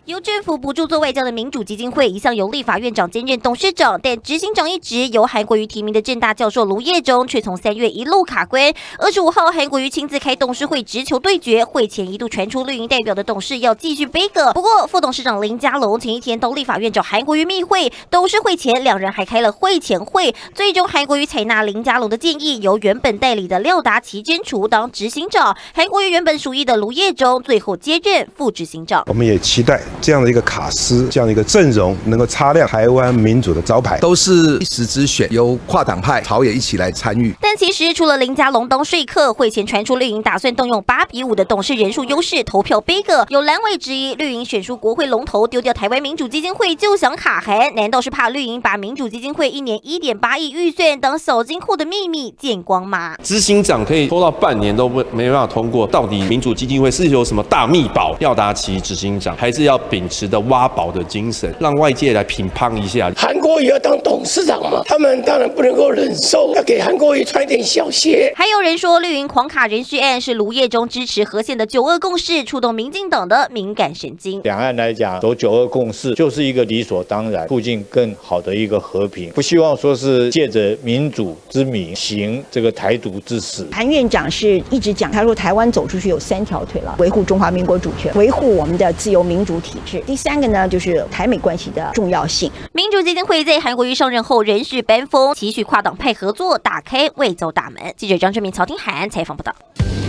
由政府补助做外交的民主基金会，一向由立法院长兼任董事长，但执行长一职由韩国瑜提名的政大教授卢业中，却从3月一路卡关。25号，韩国瑜亲自开董事会直球对决，会前一度传出绿营代表的董事要继续背锅，不过副董事长林佳龙前一天到立法院找韩国瑜密会，董事会前两人还开了会前会，最终韩国瑜采纳林佳龙的建议，由原本代理的廖达奇兼除当执行长，韩国瑜原本属意的卢业中最后接任副执行长。 我们也期待这样的一个卡司，这样的一个阵容，能够擦亮台湾民主的招牌。 都是一时之选，由跨党派朝野一起来参与。 但其实除了林佳龙当说客，会前传出绿营打算动用8-5的董事人数优势投票背锅，有蓝委质疑绿营选出国会龙头，丢掉台湾民主基金会就想卡韩，难道是怕绿营把民主基金会1年1.8亿预算当小金库的秘密见光吗？ 执行长可以拖到半年都没办法通过，到底民主基金会是有什么大秘宝？廖达奇执行长还是要秉持的挖宝的精神，让外界来评判一下。 韩国瑜要当董事长嘛，他们当然不能够忍受，要给韩国瑜穿一点小鞋。 还有人说，绿营狂卡人事案是卢业中支持和宪的9·2共识，触动民进党的敏感神经。 两岸来讲，走9·2共识就是一个理所当然，促进更好的一个和平，不希望说是借着民主之名行这个台独之实。 韩院长是一直讲，他说台湾走出去有3条腿了：维护中华民国主权，维护我们的自由民主体制。第3个呢，就是台美关系的重要性。 民主基金会在韩国瑜上任后人事班风，期许跨党派合作，打开外交大门。记者张志明、曹廷涵采访报道。